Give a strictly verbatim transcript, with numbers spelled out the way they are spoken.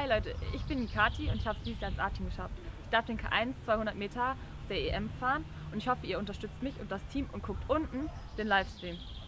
Hi Leute, ich bin die Kati und ich habe es dieses Jahr ins A-Team geschafft. Ich darf den K eins zweihundert Meter auf der E M fahren und ich hoffe, ihr unterstützt mich und das Team und guckt unten den Livestream.